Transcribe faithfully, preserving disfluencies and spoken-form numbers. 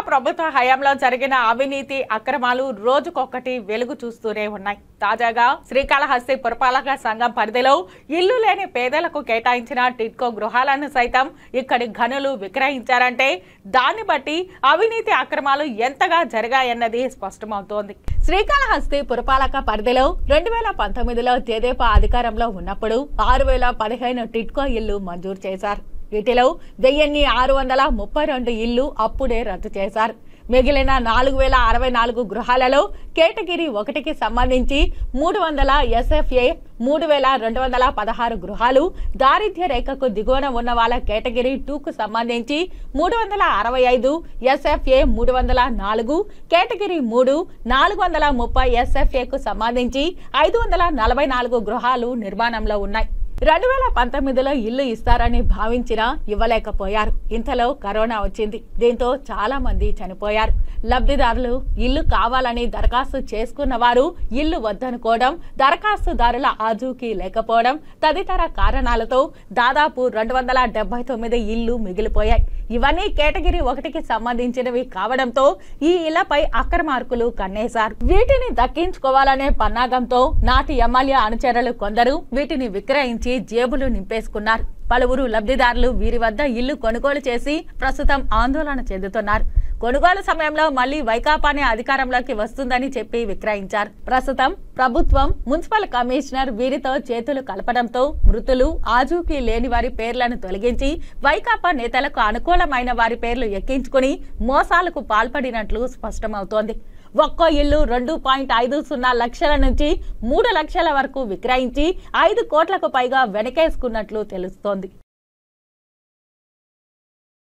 ప్రభుత్వ హయాంలో జరిగిన అవినీతి అక్రమాలు రోజుకొకటి వెలుగు చూస్తూనే ఉన్నాయి. తాజాగా శ్రీకాళహస్తి పురపాలక సంఘం పరిధిలో ఇల్లు లేని పేదలకు కేటాయించిన టిడ్కో గృహాలను సైతం ఇక్కడి ఘనులు విక్రయించారంటే దాన్ని బట్టి అవినీతి అక్రమాలు ఎంతగా జరిగాయన్నది స్పష్టమవుతోంది. శ్రీకాళహస్తి పురపాలక పరిధిలో రెండు వేల పంతొమ్మిదిలో తెదేపా అధికారంలో ఉన్నప్పుడు ఆరు వేల పదిహేను టిడ్కో ఇల్లు మంజూరు చేశారు. వీటిలో వెయ్యిన్ని ఆరు వందల ముప్పై రెండు ఇళ్లు అప్పుడే రద్దు చేశారు. మిగిలిన నాలుగు వేల అరవై నాలుగు గృహాలలో కేటగిరీ ఒకటికి సంబంధించి మూడు వందల ఎస్ఎఫ్ఏ మూడు వేల రెండు వందల పదహారు గృహాలు, దారిద్ర్య రేఖకు దిగువన ఉన్న వాళ్ళ కేటగిరీ టూకు సంబంధించి మూడు వందల అరవై ఐదు ఎస్ఎఫ్ఏ మూడు వందల నాలుగు, కేటగిరీ మూడు నాలుగు వందల ముప్పై ఎస్ఎఫ్ఏకు సంబంధించి ఐదు వందల నలభై నాలుగు గృహాలు నిర్మాణంలో ఉన్నాయి. రెండు వేల పంతొమ్మిదిలో ఇల్లు ఇస్తారని భావించినా ఇవ్వలేకపోయారు. ఇంతలో కరోనా వచ్చింది. దీంతో చాలా మంది చనిపోయారు. లబ్ధిదారులు ఇల్లు కావాలని దరఖాస్తు చేసుకున్న వారు ఇల్లు వద్దనుకోవడం, దరఖాస్తుదారుల ఆచూకీ లేకపోవడం తదితర కారణాలతో దాదాపు రెండు వందల డెబ్బై తొమ్మిది ఇళ్లు మిగిలిపోయాయి. ఇవన్నీ కేటగిరీ ఒకటికి సంబంధించినవి కావడంతో ఈ ఇళ్లపై అక్రమార్కులు కన్నేశారు. వీటిని దక్కించుకోవాలనే పన్నాగంతో నాటి ఎమ్మెల్యే అనుచరులు కొందరు వీటిని విక్రయించి జేబులు నింపేసుకున్నారు. పలువురు లబ్ధిదారులు వీరి వద్ద ఇల్లు కొనుగోలు చేసి ప్రస్తుతం ఆందోళన చెందుతున్నారు. కొనుగోలు సమయంలో మళ్లీ వైకాపానే అధికారంలోకి వస్తుందని చెప్పి విక్రయించారు. ప్రస్తుతం ప్రభుత్వం, మున్సిపల్ కమిషనర్ వీరితో చేతులు కలపడంతో మృతులు, ఆచూకీ లేని వారి పేర్లను తొలగించి వైకాపా నేతలకు అనుకూలమైన వారి పేర్లు ఎక్కించుకుని మోసాలకు పాల్పడినట్లు స్పష్టమవుతోంది. ఒక్కో ఇల్లు రెండు పాయింట్ ఐదు సున్నా లక్షల నుంచి మూడు లక్షల వరకు విక్రయించి ఐదు కోట్లకు పైగా వెనకేసుకున్నట్లు తెలుస్తోంది.